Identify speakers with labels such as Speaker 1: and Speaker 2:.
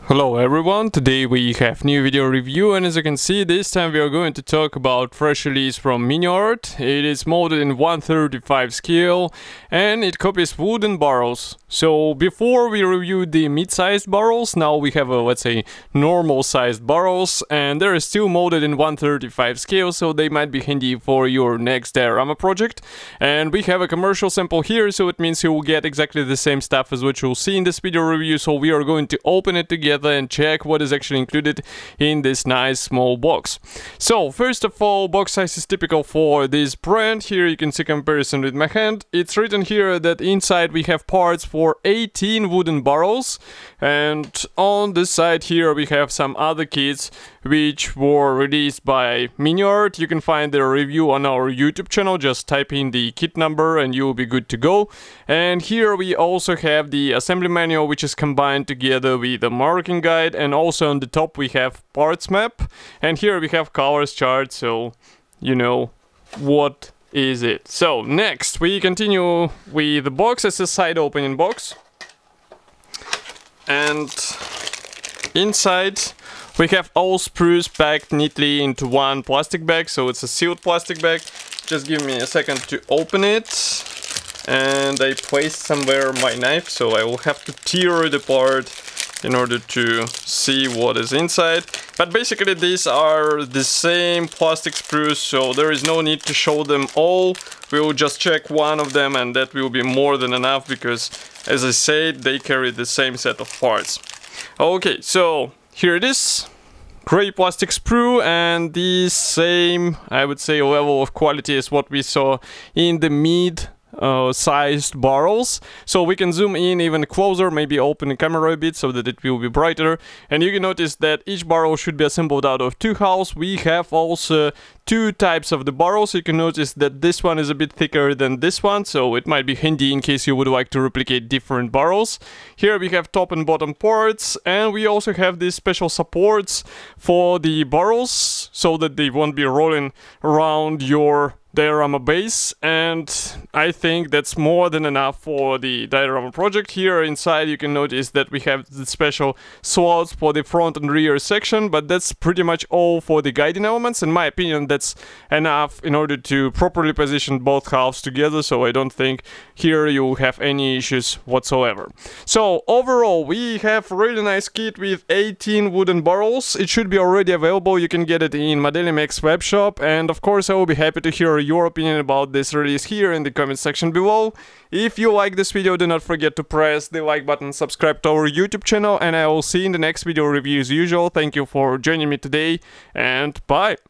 Speaker 1: Hello everyone, today we have new video review, and as you can see, this time we are going to talk about fresh release from Miniart. It is molded in 1/35 scale and it copies wooden barrels. So before we reviewed the mid-sized barrels, now we have a, let's say, normal sized barrels, and they're still molded in 1/35 scale, so they might be handy for your next diorama project. And we have a commercial sample here, so it means you will get exactly the same stuff as what you'll see in this video review. So we are going to open it together and check what is actually included in this nice small box. So first of all, box size is typical for this brand. Here you can see comparison with my hand. It's written here that inside we have parts for 18 wooden barrels, and on the side here we have some other kits which were released by Miniart. You can find their review on our YouTube channel. Just type in the kit number and you will be good to go. And here we also have the assembly manual, which is combined together with the marking guide, and also on the top we have parts map, and here we have colors chart, so you know what is it. So next we continue with the box. As a side opening box, and inside we have all sprues packed neatly into one plastic bag, so it's a sealed plastic bag. Just give me a second to open it. And I placed somewhere my knife, so I will have to tear it apart in order to see what is inside. But basically these are the same plastic sprues, so there is no need to show them all. We will just check one of them and that will be more than enough, because as I said, they carry the same set of parts. Okay, so here it is. Gray plastic sprue, and the same, I would say, level of quality as what we saw in the mid sized barrels. So we can zoom in even closer, maybe open the camera a bit so that it will be brighter, and you can notice that each barrel should be assembled out of two halves. We have also two types of the barrels. You can notice that this one is a bit thicker than this one, so it might be handy in case you would like to replicate different barrels. Here we have top and bottom parts, and we also have these special supports for the barrels so that they won't be rolling around your diorama base, and I think that's more than enough for the diorama project. Here inside you can notice that we have the special slots for the front and rear section, but that's pretty much all for the guiding elements. In my opinion, that's enough in order to properly position both halves together, so I don't think here you will have any issues whatsoever. So overall we have a really nice kit with 18 wooden barrels. It should be already available. You can get it in Modelimex web shop, and of course I will be happy to hear your opinion about this release here in the comment section below. If you like this video, do not forget to press the like button, subscribe to our YouTube channel, and I will see you in the next video review as usual. Thank you for joining me today, and bye!